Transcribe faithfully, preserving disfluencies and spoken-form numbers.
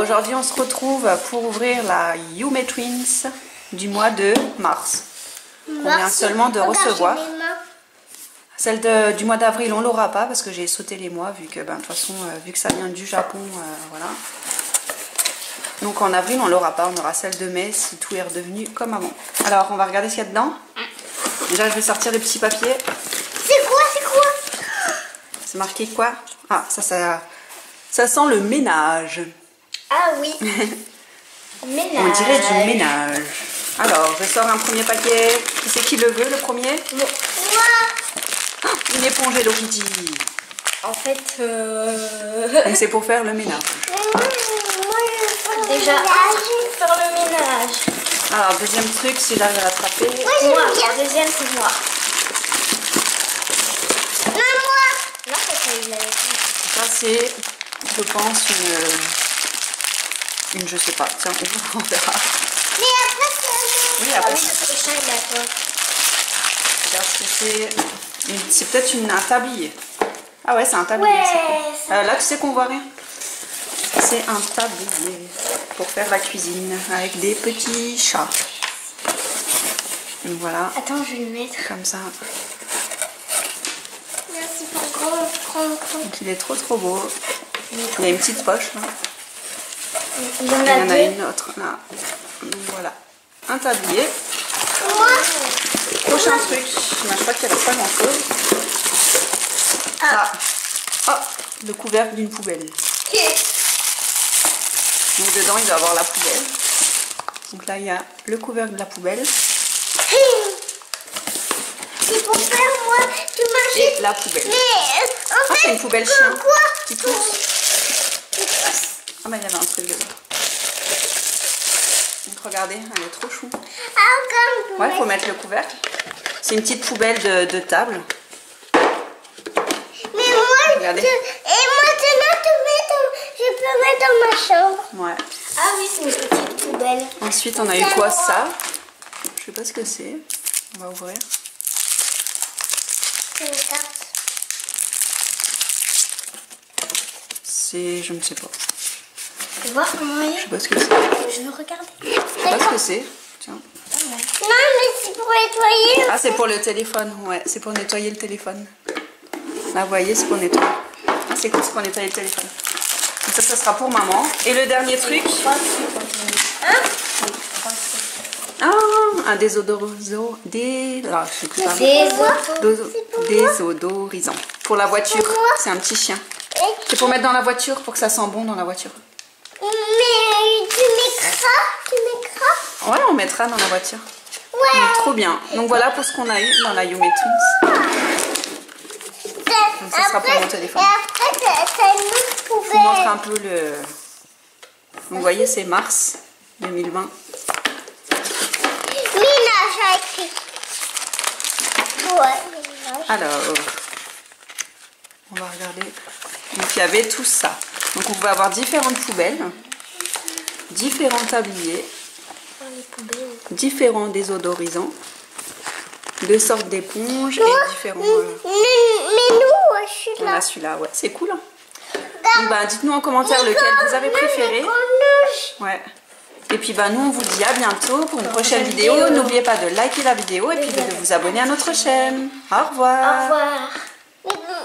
aujourd'hui on se retrouve pour ouvrir la Yume Twins du mois de mars. On vient seulement de recevoir. Celle de, du mois d'avril on l'aura pas parce que j'ai sauté les mois vu que ben, de toute façon euh, vu que ça vient du Japon, euh, voilà. Donc en avril on l'aura pas, on aura celle de mai si tout est redevenu comme avant. Alors on va regarder ce qu'il y a dedans. Déjà je vais sortir les petits papiers. C'est quoi, c'est quoi? C'est marqué quoi? Ah ça, ça, ça sent le ménage. Ah oui. Ménage. On dirait du ménage. Alors je sors un premier paquet. Qui c'est qui le veut le premier? Moi. Une éponge Hello Kitty. En fait, euh... donc c'est pour faire le ménage. Déjà, faire le ménage. Alors deuxième truc, si j'arrive à l'attraper. Oui, moi, le deuxième c'est moi. Non, moi. Non, c'est pas ça c'est, je pense, une, une, je sais pas. Tiens, on verra. Mais après c'est. Oui, après. Ah oui, le prochain il est à toi. Regarde ce que c'est. C'est peut-être une un tablier. Ah ouais, c'est un tablier. Ouais, euh, là, tu sais qu'on voit rien. C'est un tablier pour faire la cuisine avec des petits chats. Donc voilà. Attends, je vais le mettre. Comme ça. Merci pour grand, grand, grand. Donc il est trop trop beau. Il y a une petite poche là. Il y en a, il y en a deux. une autre là. Donc voilà. Un tablier. Moi. Prochain truc. Je crois qu'il ne reste pas grand chose. Ah. Oh, le couvercle d'une poubelle. Donc dedans il va y avoir la poubelle. Donc là il y a le couvercle de la poubelle. C'est pour faire moi, tu m'achètes. Et la poubelle. Mais en ah, fait, c'est une poubelle chien. Quoi qui pousse. Ah bah il y avait un truc dedans. Donc regardez, elle est trop chou. Ah, ouais, il faut mettre le couvercle. C'est une petite poubelle de, de table. Mais moi, regardez. Je, et maintenant, tu mets dans, je peux mettre dans ma chambre. Ouais. Ah oui, c'est une petite poubelle. Ensuite, on a eu quoi, ça? Je sais pas ce que c'est. On va ouvrir. C'est une carte. C'est, je ne sais pas. Tu vois comment il est? Je sais pas ce que c'est. Je veux regarder. Je sais pas ce que c'est. Tiens. Non, mais c'est pour nettoyer. Ah, c'est pour le téléphone. Ouais, c'est pour nettoyer le téléphone. Là, vous voyez, c'est pour nettoyer. Ah, c'est cool, c'est pour nettoyer le téléphone. Donc ça, ça sera pour maman. Et le dernier truc. Hein? Ah, un désodorant. Des... Ah, je sais plus pas. Désodorisant. Désodorisant. Pour la voiture. C'est un petit chien. C'est pour mettre dans la voiture, pour que ça sent bon dans la voiture. Mais tu mettras, tu mettras. Ouais, on mettra dans la voiture. Ouais. Donc, trop bien. Donc voilà pour ce qu'on a eu dans la Yume Twins. Donc ça sera pour mon téléphone. Et après, t'as une autre poubelle. Je vous montre un peu le... Donc vous voyez, c'est mars deux mille vingt. Ménage a écrit. Ouais, ménage. Alors, on va regarder. Donc il y avait tout ça. Donc on pouvait avoir différentes poubelles, différents tabliers, différents désodorisants, deux sortes d'éponges et différents... Euh... Mais nous, je suis on là. a celui-là, ouais, c'est cool. Hein. Donc bah, dites-nous en commentaire lequel vous avez préféré. Ouais. Et puis bah, nous on vous dit à bientôt pour une prochaine vidéo. N'oubliez pas de liker la vidéo et puis de vous abonner à notre chaîne. Au revoir. Au revoir.